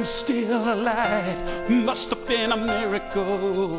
still alive. Must have been a miracle.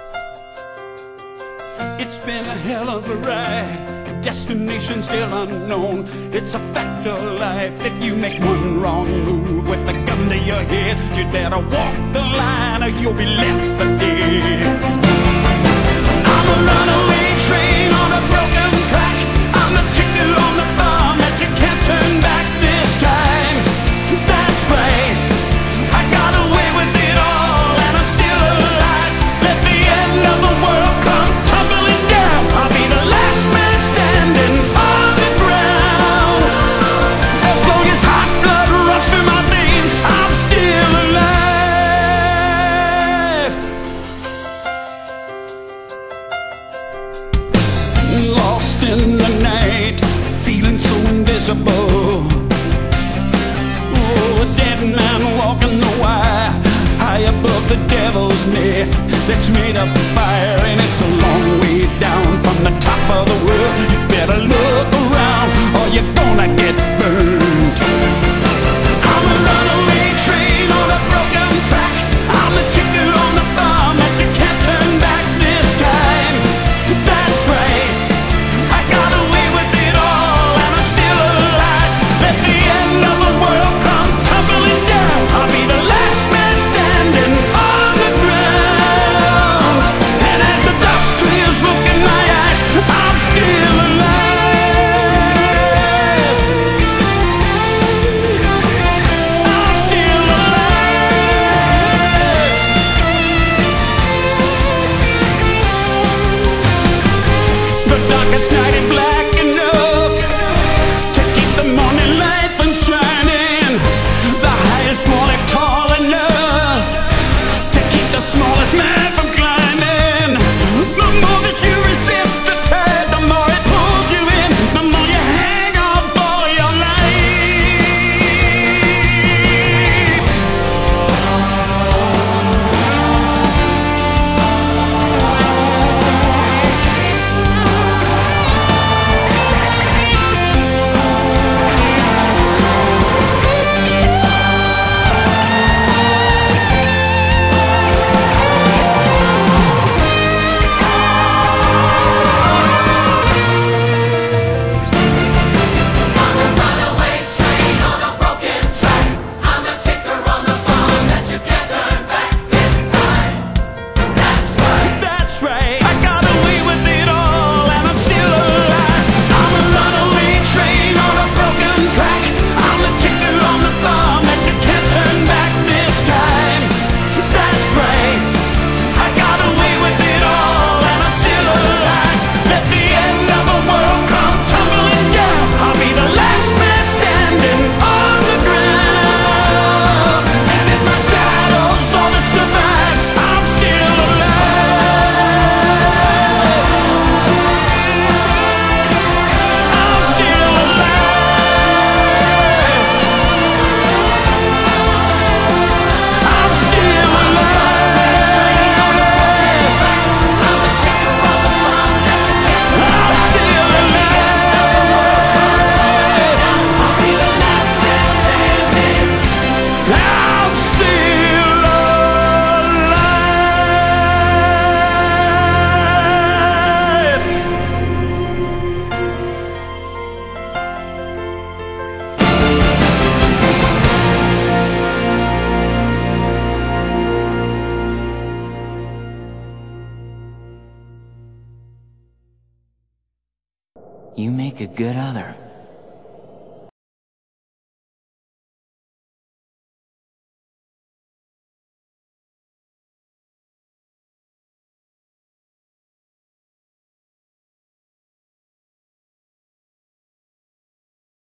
It's been a hell of a ride, destination still unknown. It's a fact of life. If you make one wrong move with a gun to your head, you'd better walk the line or you'll be left for dead. I'm a runaway train on a broken track. I'm the ticket on the bomb that you can't turn back this time. That's right, I got away with it all and I'm still alive. Let the end of the world come tumbling down. I'll be the last man standing on the ground. As long as hot blood runs through my veins, I'm still alive. Lost in the night, feeling so invisible. Oh, a dead man walking the wire, high above the devil's net that's made of fire, and it's a long way down from the top of the world. You better look around or you're gonna get burned. I'm a runaway train on a broken track. I'm the ticket on the bomb that you can't turn back this time. That's right, I got away with it all and I'm still alive. Let the end of the world come tumbling down. I'll be the last man standing on the ground. And as the dust clears, look in my eyes, I'm still alive. I'm still alive. The darkest night is black enough to keep the morning light from shining. The highest wall is tall enough to keep the smallest man from climbing. The more that you resist the tide, the more it pulls you in, the more you hang on for your life. I'm a runaway train on a broken track. I'm the ticker on the bomb that you can't turn back this time. That's right. That's right, I got away with it all and I'm still alive. I'm a runaway train on a broken track. I'm the ticker on the bomb that you can't turn back this time. That's right, I got away with it all and I'm still alive. Let the end of the world come tumbling down. I'll be the last man standing on the ground. And if my shadow's all that survives, I'm still alive. I'm still alive. I'm still alive. I'm the ticker on the bomb that you can't turn I'm back. still alive. I'll be the last man standing. I'm still alive. You make a good other.